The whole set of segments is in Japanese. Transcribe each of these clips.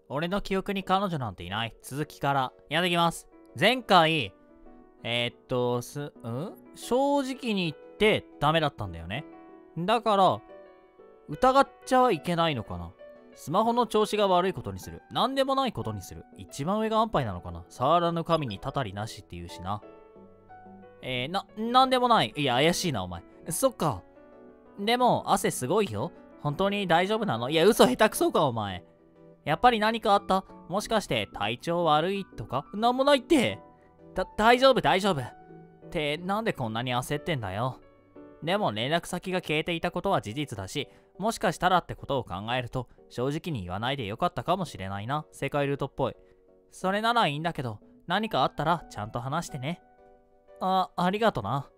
俺の記憶に彼女なんていない。続きからやっていきます。前回、正直に言ってダメだったんだよね。だから、疑っちゃはいけないのかな。スマホの調子が悪いことにする。なんでもないことにする。一番上が安牌なのかな。触らぬ神にたたりなしって言うしな。なんでもない。いや、怪しいな、お前。そっか。でも、汗すごいよ。本当に大丈夫なの？いや、嘘下手くそか、お前。やっぱり何かあった？もしかして体調悪いとか？なんもないって。大丈夫、大丈夫。って、なんでこんなに焦ってんだよ。でも連絡先が消えていたことは事実だし、もしかしたらってことを考えると、正直に言わないでよかったかもしれないな。世界ルートっぽい。それならいいんだけど、何かあったらちゃんと話してね。ありがとな。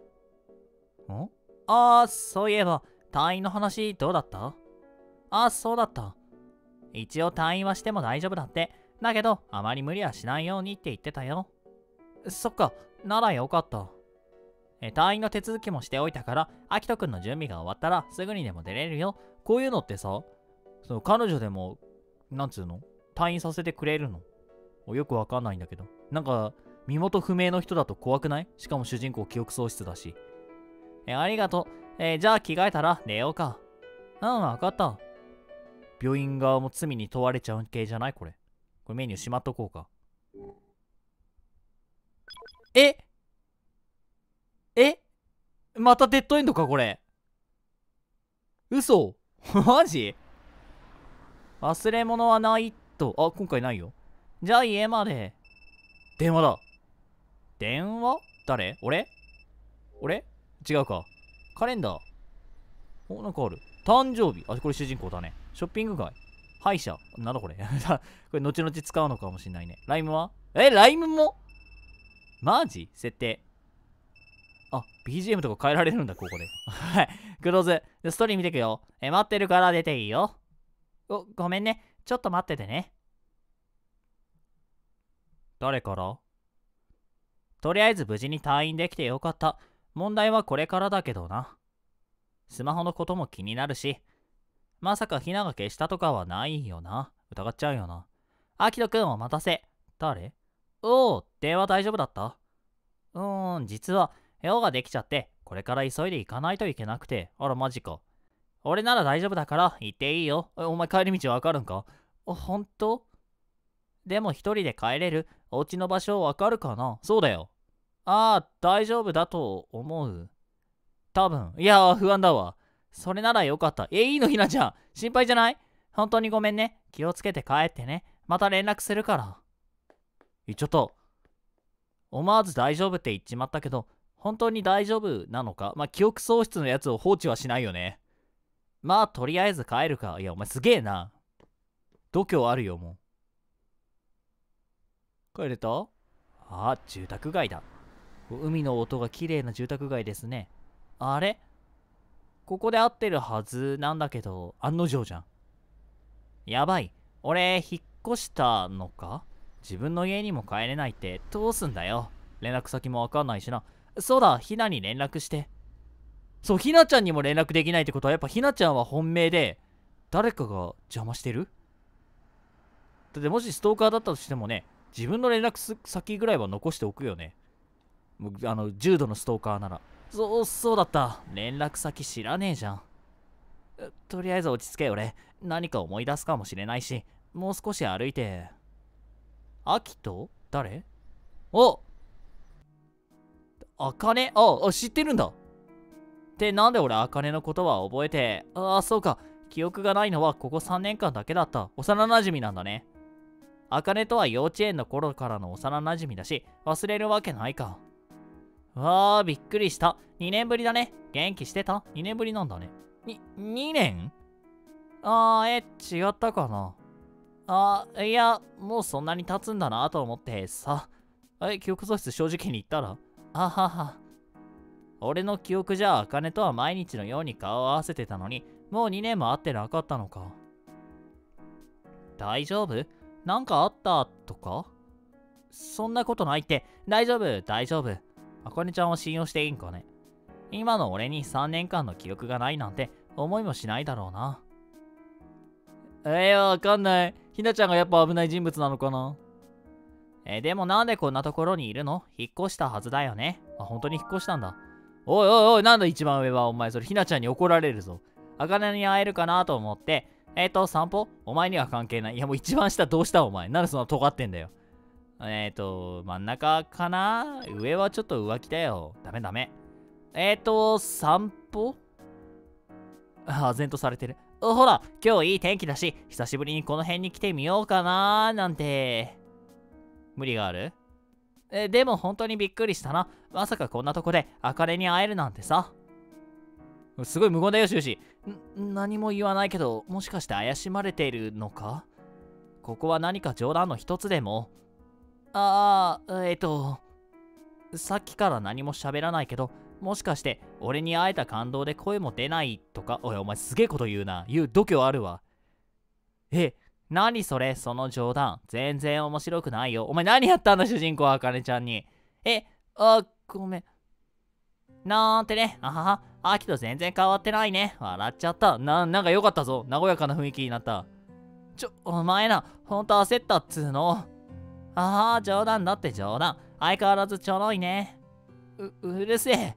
そういえば、退院の話どうだった？そうだった。一応退院はしても大丈夫だって。だけど、あまり無理はしないようにって言ってたよ。そっか、ならよかった。退院の手続きもしておいたから、アキトくんの準備が終わったらすぐにでも出れるよ。こういうのってさ、彼女でも、なんつうの？退院させてくれるの？よくわかんないんだけど。なんか、身元不明の人だと怖くない？しかも主人公記憶喪失だし。ありがとう。じゃあ着替えたら寝ようか。わかった。病院側も罪に問われちゃう系じゃない？これメニューしまっとこうか。またデッドエンドかこれ。嘘マジ？忘れ物はないと。今回ないよ。じゃあ家まで。電話だ。電話？誰？俺違うか。カレンダー。なんかある。誕生日。これ主人公だね。ショッピング街。歯医者。なんだこれ。これ後々使うのかもしんないね。ライムは？ライムも？マジ？設定。BGM とか変えられるんだ、ここで。はい。クローズ。ストーリー見てくよ。待ってるから出ていいよ。ごめんね。ちょっと待っててね。誰から？とりあえず無事に退院できてよかった。問題はこれからだけどな。スマホのことも気になるし。まさかヒナが消したとかはないよな。疑っちゃうよな。アキトくんお待たせ。誰？電話大丈夫だった？実は、用ができちゃって、これから急いで行かないといけなくて。マジか。俺なら大丈夫だから行っていいよ。お前帰り道わかるんか？本当？でも一人で帰れる？お家の場所わかるかな？そうだよ。大丈夫だと思う。多分。いや不安だわ。それならよかった。いいのひなちゃん。心配じゃない？本当にごめんね。気をつけて帰ってね。また連絡するから。言っちゃった。思わず大丈夫って言っちまったけど、本当に大丈夫なのか？記憶喪失のやつを放置はしないよね。とりあえず帰るか。いや、お前すげえな。度胸あるよ、もう。帰れた？住宅街だ。海の音が綺麗な住宅街ですね。あれ？ここで合ってるはずなんだけど、案の定じゃん。やばい。俺、引っ越したのか？自分の家にも帰れないってどうすんだよ。連絡先もわかんないしな。そうだ、ひなに連絡して。そう、ひなちゃんにも連絡できないってことは、やっぱひなちゃんは本命で、誰かが邪魔してる？だってもしストーカーだったとしてもね、自分の連絡先ぐらいは残しておくよね。重度のストーカーなら。そうだった。連絡先知らねえじゃん。とりあえず落ち着け、俺。何か思い出すかもしれないし、もう少し歩いて。アキト？誰？あかね？知ってるんだ。ってなんで俺あかねのことは覚えて。そうか。記憶がないのはここ3年間だけだった。幼馴染なんだね。あかねとは幼稚園の頃からの幼馴染だし、忘れるわけないか。びっくりした。2年ぶりだね。元気してた？ 2 年ぶりなんだね。2年？違ったかな。いや、もうそんなに経つんだなと思ってさ。記憶喪失正直に言ったら？俺の記憶じゃ、あかねとは毎日のように顔を合わせてたのに、もう2年も会ってなかったのか。大丈夫？なんかあったとか？そんなことないって。大丈夫、大丈夫。あかねちゃんを信用していいんかね。今の俺に3年間の記憶がないなんて思いもしないだろうな。わかんない。 ひなちゃんがやっぱ危ない人物なのかな。でもなんでこんなところにいるの？引っ越したはずだよね。あ、本当に引っ越したんだ。おいおいおい、なんだ一番上は。お前それひなちゃんに怒られるぞ。茜に会えるかなと思って。散歩？お前には関係ない。いやもう一番下どうしたお前。なんでそんな尖ってんだよ。真ん中かな？上はちょっと浮気だよ。ダメダメ。散歩？唖然とされてる。ほら、今日いい天気だし、久しぶりにこの辺に来てみようかななんて。無理がある？でも本当にびっくりしたな。まさかこんなとこで茜に会えるなんてさ。すごい無言だよ、終始。何も言わないけど、もしかして怪しまれているのか？ここは何か冗談の一つでも。さっきから何も喋らないけど、もしかして俺に会えた感動で声も出ないとか？おい、お前すげえこと言うな。言う度胸あるわ。何それ、その冗談。全然面白くないよ。お前何やったんだ、主人公あかねちゃんに。ごめん。なんてね、あはは、アキト全然変わってないね。笑っちゃった。なんか良かったぞ。和やかな雰囲気になった。お前な、ほんと焦ったっつーの。ああ、冗談だって冗談。相変わらずちょろいね。うるせえ。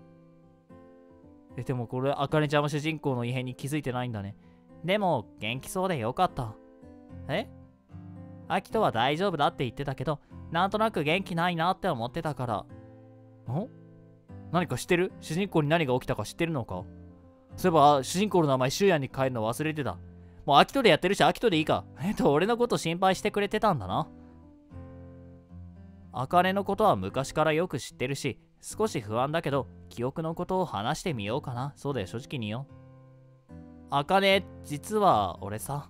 でもこれ、あかねちゃんも主人公の異変に気づいてないんだね。でも、元気そうでよかった。アキトは大丈夫だって言ってたけど、なんとなく元気ないなって思ってたから。何か知ってる？主人公に何が起きたか知ってるのか？そういえば、主人公の名前、シュウヤンに変えるの忘れてた。もうアキトでやってるし、アキトでいいか。俺のこと心配してくれてたんだな。あかねのことは昔からよく知ってるし、少し不安だけど、記憶のことを話してみようかな。そうだよ、正直によ。あかね、実は俺さ。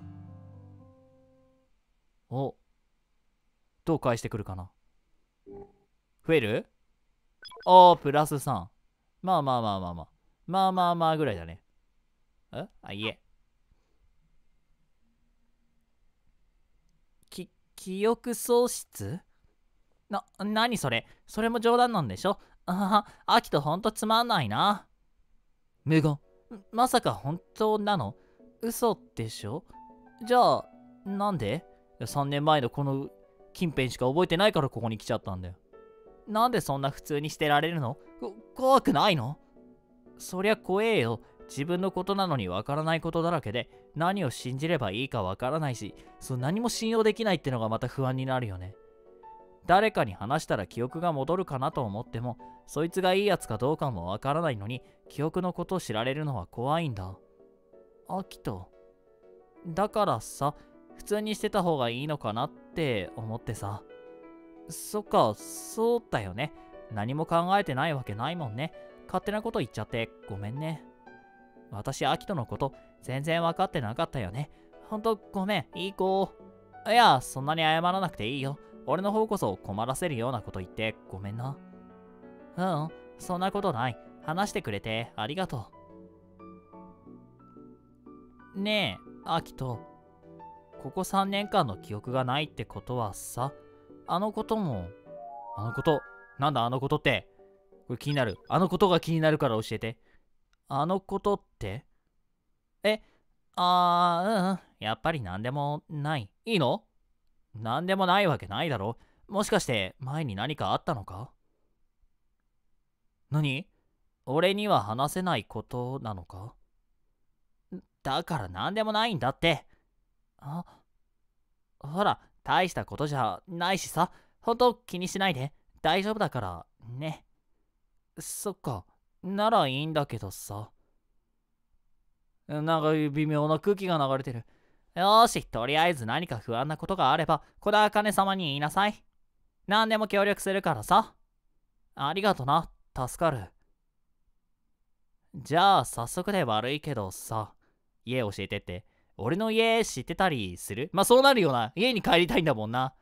どう返してくるかな。増える？プラス3。まあまあまあまあまあ。まあまあまあぐらいだね。いえ。記憶喪失？何それ？それも冗談なんでしょ？アキトほんとつまんないな。無言。まさか本当なの？嘘でしょ？じゃあ、なんで？ 3 年前のこの近辺しか覚えてないからここに来ちゃったんだよ。なんでそんな普通にしてられるの？怖くないの？そりゃ怖えよ。自分のことなのにわからないことだらけで、何を信じればいいかわからないし、何も信用できないってのがまた不安になるよね。誰かに話したら記憶が戻るかなと思っても、そいつがいいやつかどうかもわからないのに、記憶のことを知られるのは怖いんだ。アキト。だからさ、普通にしてた方がいいのかなって思ってさ。そっか、そうだよね。何も考えてないわけないもんね。勝手なこと言っちゃってごめんね。私、アキトのこと全然分かってなかったよね。ほんとごめん、いい子。いや、そんなに謝らなくていいよ。俺の方こそ困らせるようなこと言ってごめんな。そんなことない。話してくれてありがとう。ねえ、アキト。ここ3年間の記憶がないってことはさ、あのことも、なんだあのことって。これ気になる。あのことが気になるから教えて。あのことって？やっぱりなんでもない。いいの？なんでもないわけないだろ。もしかして前に何かあったのか？何？俺には話せないことなのか？だからなんでもないんだって。ほら、大したことじゃないしさ。ほんと気にしないで。大丈夫だからね。そっか。ならいいんだけどさ。なんか微妙な空気が流れてる。よーし、とりあえず何か不安なことがあれば、この茜様に言いなさい。何でも協力するからさ。ありがとな、助かる。じゃあ、早速で悪いけどさ、家教えてって。俺の家知ってたりする？まあそうなるよな。家に帰りたいんだもんな。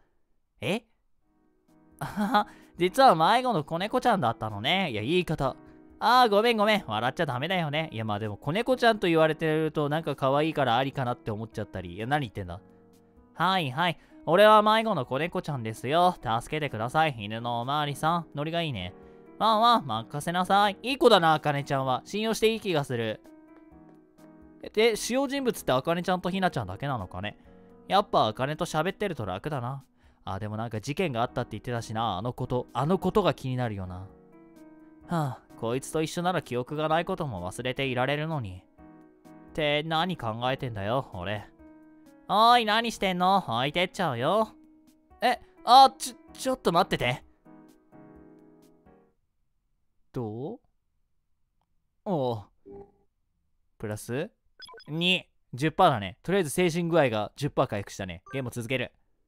あはは、実は迷子の子猫ちゃんだったのね。いや、言い方。ごめんごめん。笑っちゃダメだよね。いや、まあでも、子猫ちゃんと言われてると、なんか可愛いからありかなって思っちゃったり。いや、何言ってんだ。はいはい。俺は迷子の子猫ちゃんですよ。助けてください。犬のおまわりさん。ノリがいいね。ワンワン、任せなさい。いい子だな、あかねちゃんは。信用していい気がする。で、主要人物ってあかねちゃんとひなちゃんだけなのかね。 やっぱ茜と喋ってると楽だな。でもなんか事件があったって言ってたしな。あのことが気になるよな。こいつと一緒なら記憶がないことも忘れていられるのに。って何考えてんだよ、俺。おーい、何してんの？置いてっちゃうよ。ちょっと待ってて。どう？おう。プラス2、10%だね。とりあえず精神具合が10%回復したね。ゲームを続ける。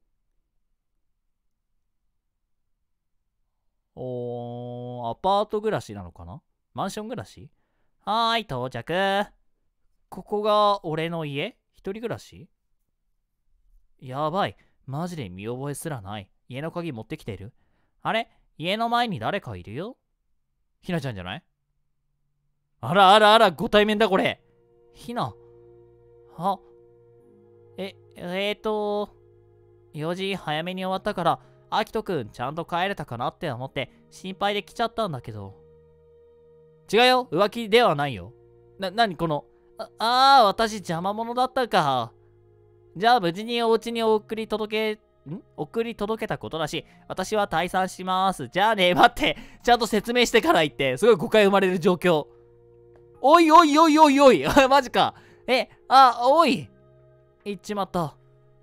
アパート暮らしなのかな？マンション暮らし？はーい、到着。ここが俺の家？一人暮らし？やばい。マジで見覚えすらない。家の鍵持ってきてる？あれ？家の前に誰かいるよ？ひなちゃんじゃない？あらあらあら、ご対面だこれ。ひな。4時早めに終わったから、あきとくんちゃんと帰れたかなって思って心配で来ちゃったんだけど。違うよ、浮気ではないよ。何この、私邪魔者だったか。じゃあ無事にお家に送り届けたことだし、私は退散します。じゃあね、待って、ちゃんと説明してから言って、すごい誤解生まれる状況。おいおいおいおいおいマジか。おい。言っちまった。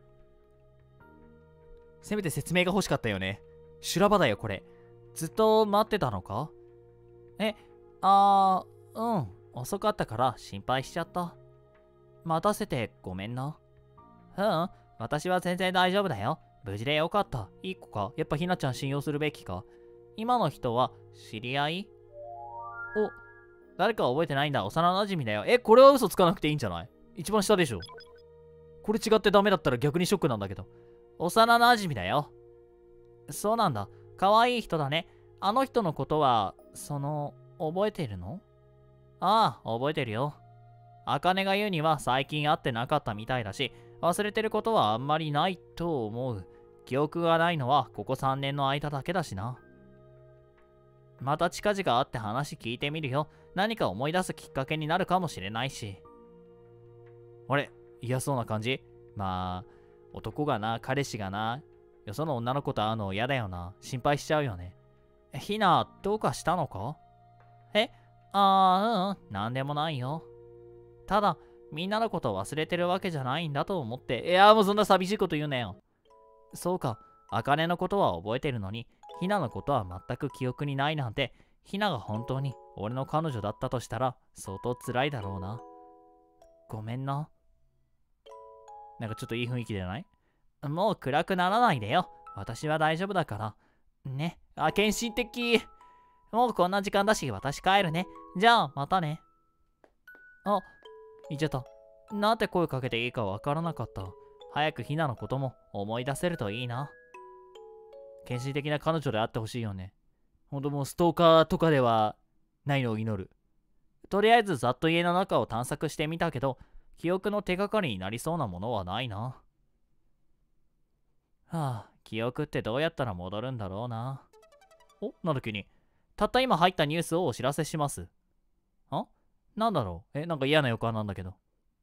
せめて説明が欲しかったよね。修羅場だよ、これ。ずっと待ってたのか？うん。遅かったから心配しちゃった。待たせてごめんな。私は全然大丈夫だよ。無事でよかった。いい子か？やっぱひなちゃん信用するべきか？今の人は知り合い？誰かは覚えてないんだ。幼馴染だよ。これは嘘つかなくていいんじゃない？一番下でしょ。これ違ってダメだったら逆にショックなんだけど。幼馴染だよ。そうなんだ。可愛い人だね。あの人のことは、覚えてるの？覚えてるよ。茜が言うには最近会ってなかったみたいだし、忘れてることはあんまりないと思う。記憶がないのはここ3年の間だけだしな。また近々会って話聞いてみるよ。何か思い出すきっかけになるかもしれないし。あれ？嫌そうな感じ？まあ、男がな、彼氏がな、よその女の子と会うの嫌だよな。心配しちゃうよね。ひな、どうかしたのか？なんでもないよ。ただ、みんなのことを忘れてるわけじゃないんだと思って。もうそんな寂しいこと言うなよ。そうか、茜のことは覚えてるのに、ひなのことは全く記憶にないなんて、ひなが本当に俺の彼女だったとしたら、相当辛いだろうな。ごめんな。なんかちょっといい雰囲気じゃない？もう暗くならないでよ。私は大丈夫だから。ね。献身的。もうこんな時間だし、私帰るね。じゃあ、またね。言っちゃった。なんて声かけていいかわからなかった。早くひなのことも思い出せるといいな。献身的な彼女であってほしいよね。ほんともうストーカーとかではないのを祈る。とりあえずざっと家の中を探索してみたけど、記憶の手がかりになりそうなものはないな。記憶ってどうやったら戻るんだろうな。なんだ急に。たった今入ったニュースをお知らせします。なんだろう？なんか嫌な予感なんだけど。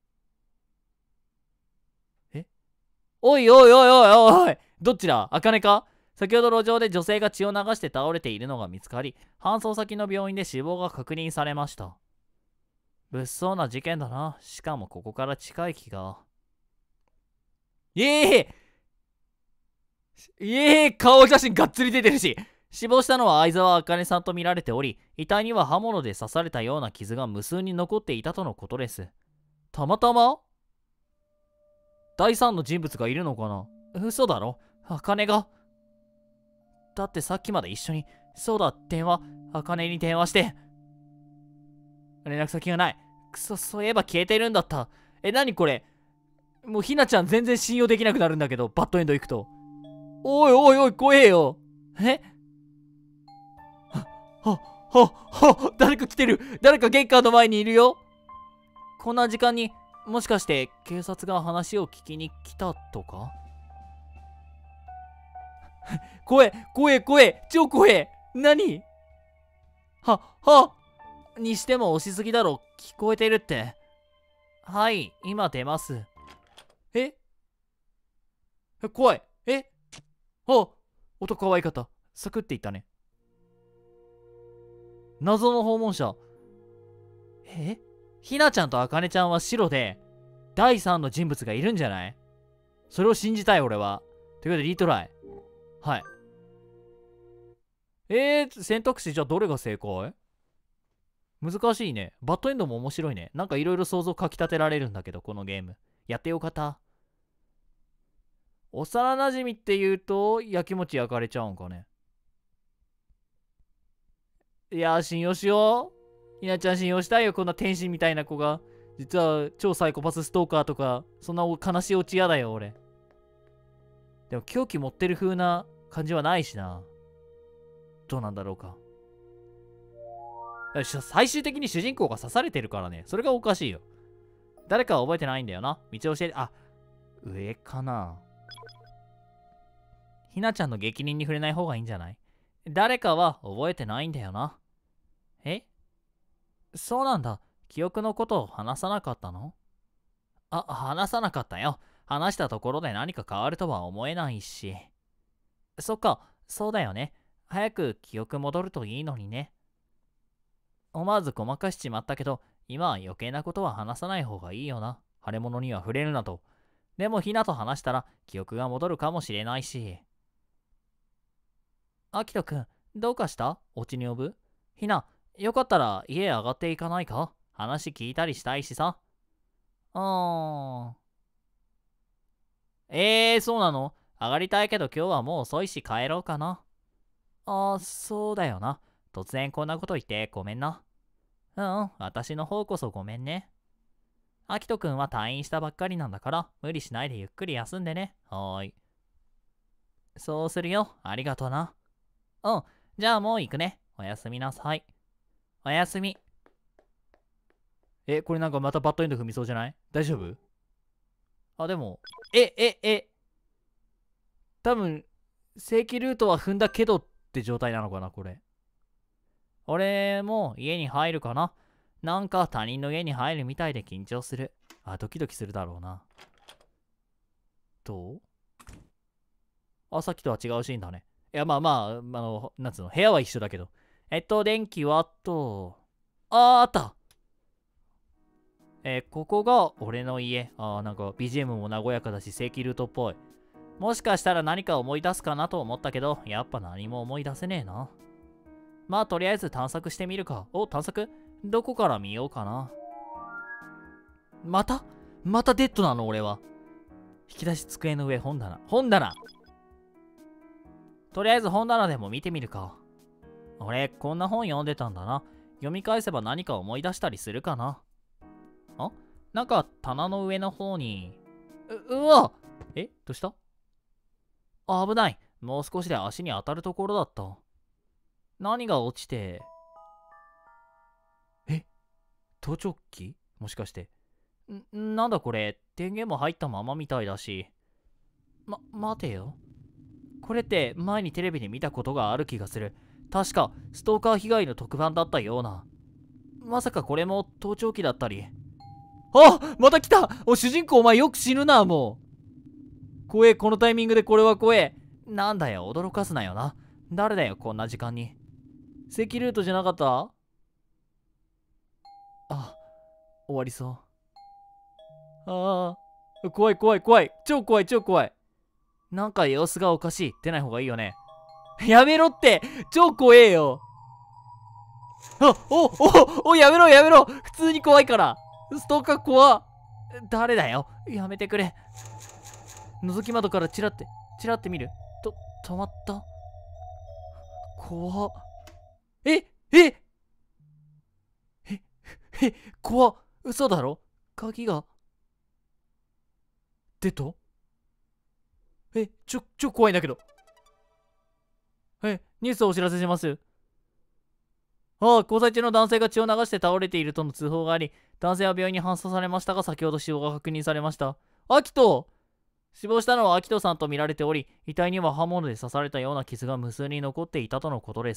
おいおいおいおいおい、どっちだ？茜か？先ほど路上で女性が血を流して倒れているのが見つかり、搬送先の病院で死亡が確認されました。物騒な事件だな。しかもここから近い気が。顔写真がっつり出てるし。死亡したのは相沢茜さんと見られており、遺体には刃物で刺されたような傷が無数に残っていたとのことです。たまたま？第三の人物がいるのかな？嘘だろ？茜が。だってさっきまで一緒に。そうだ、茜に電話して。連絡先がない。くそ、そういえば消えてるんだった。何これ？もうひなちゃん全然信用できなくなるんだけど、バッドエンド行くと。おいおいおい、怖えよ。誰か来てる。誰か玄関の前にいるよ。こんな時間に、もしかして警察が話を聞きに来たとか？怖え、超怖え。何？にしても押しすぎだろ。聞こえてるって。はい、今出ます。 怖い。あ、音可愛かった。サクっていったね。謎の訪問者。ひなちゃんとあかねちゃんは白で、第三の人物がいるんじゃない？それを信じたい、俺は。ということで、リトライ。はい。選択肢じゃあどれが正解？難しいね。バッドエンドも面白いね。なんかいろいろ想像かきたてられるんだけど、このゲーム。やってよかった。幼なじみって言うと、やきもち焼かれちゃうんかね。いやー、信用しよう。ひなちゃん信用したいよ、こんな天使みたいな子が。実は超サイコパスストーカーとか、そんな悲しいオチ嫌だよ、俺。でも狂気持ってる風な感じはないしな。どうなんだろうか。最終的に主人公が刺されてるからね。それがおかしいよ。誰かは覚えてないんだよな。道教えて、上かな。ひなちゃんの激鱗に触れない方がいいんじゃない？誰かは覚えてないんだよな。そうなんだ。記憶のことを話さなかったの？話さなかったよ。話したところで何か変わるとは思えないし。そっか、そうだよね。早く記憶戻るといいのにね。思わずごまかしちまったけど、今は余計なことは話さない方がいいよな。腫れ物には触れるなと。でもひなと話したら記憶が戻るかもしれないし。あきとくん、どうかした？お家に呼ぶ？ひな、よかったら家上がっていかないか？話聞いたりしたいしさ。そうなの？上がりたいけど今日はもう遅いし帰ろうかな。そうだよな。突然こんなこと言ってごめんな。私の方こそごめんね。あきとくんは退院したばっかりなんだから無理しないでゆっくり休んでね。はーい。そうするよ。ありがとな。じゃあもう行くね。おやすみなさい。おやすみ。これなんかまたバッドエンド踏みそうじゃない？大丈夫？でも、多分、正規ルートは踏んだけどって状態なのかな、これ。俺も家に入るかな。なんか他人の家に入るみたいで緊張する。ドキドキするだろうな。どう？さっきとは違うシーンだね。いや、なんつうの、部屋は一緒だけど。電気はあった。ここが俺の家。なんか BGM も和やかだし正規ルートっぽい。もしかしたら何か思い出すかなと思ったけど、やっぱ何も思い出せねえな。まあとりあえず探索してみるか。探索？どこから見ようかな。またデッドなの俺は。引き出し机の上、本棚。とりあえず本棚でも見てみるか。俺、こんな本読んでたんだな。読み返せば何か思い出したりするかな。なんか棚の上の方に。うわ！どうした？危ない。もう少しで足に当たるところだった。何が落ちて。盗聴器？もしかして。なんだこれ、電源も入ったままみたいだし。待てよ。これって前にテレビで見たことがある気がする。確か、ストーカー被害の特番だったような。まさかこれも盗聴器だったり。また来た！主人公お前よく死ぬな、もう。怖え、このタイミングでこれは怖え。なんだよ、驚かすなよな。誰だよ、こんな時間に。正規ルートじゃなかった？終わりそう。怖い。超怖い。なんか様子がおかしい。出ない方がいいよね。やめろって！超怖えよ。やめろ！普通に怖いから。ストーカー怖っ。誰だよ。やめてくれ。覗き窓からチラって見る。止まった。怖っ。怖っ。嘘だろ？鍵が。出た？超怖いんだけど。ニュースをお知らせします。交際中の男性が血を流して倒れているとの通報があり、男性は病院に搬送されましたが、先ほど死亡が確認されました。アキト！死亡したのはアキトさんとみられており、遺体には刃物で刺されたような傷が無数に残っていたとのことです。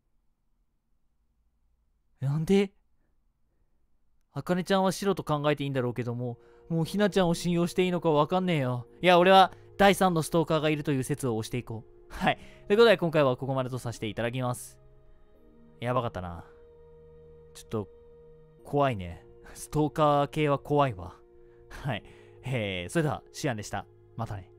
なんで？あかねちゃんは白と考えていいんだろうけども、もうひなちゃんを信用していいのかわかんねえよ。いや、俺は第3のストーカーがいるという説を押していこう。はい。ということで、今回はここまでとさせていただきます。やばかったな。ちょっと、怖いね。ストーカー系は怖いわ。はい。それでは、シアンでした。またね。